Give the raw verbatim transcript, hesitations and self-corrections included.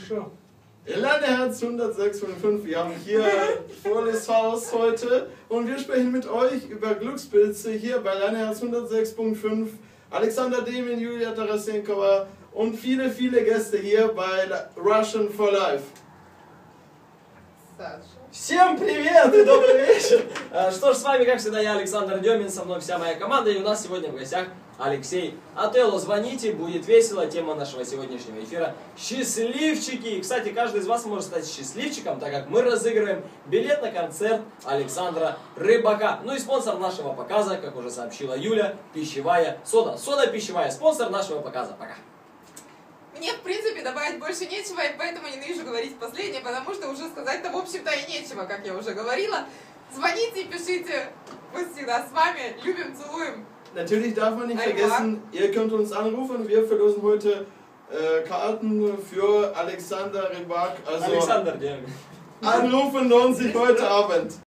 schon. Leineherz hundertsechs Komma fünf, wir haben hier volles Haus heute und wir sprechen mit euch über Glückspilze hier bei Leineherz hundertsechs Komma fünf. Alexander Demin, Julia Tarasenkova und viele, viele Gäste hier bei Russian for Life. Всем привет и добрый вечер! Что ж, с вами, как всегда, я, Александр Демин, со мной вся моя команда, и у нас сегодня в гостях Алексей Отелло. Звоните, будет весело. Тема нашего сегодняшнего эфира – счастливчики. И, кстати, каждый из вас может стать счастливчиком, так как мы разыгрываем билет на концерт Александра Рыбака. Ну и спонсор нашего показа, как уже сообщила Юля, пищевая сода. Сода пищевая, спонсор нашего показа. Пока! Мне, в принципе, добавить больше нечего, и поэтому ненавижу говорить последнее, потому что уже сказать-то, в общем-то, и нечего, как я уже говорила. Звоните, пишите, мы всегда с вами, любим, целуем. Natürlich darf man nicht vergessen, ihr könnt uns anrufen, wir verlosen heute äh, Karten für Alexander Rybak. Also Alexander, anrufen lohnt sich heute Abend.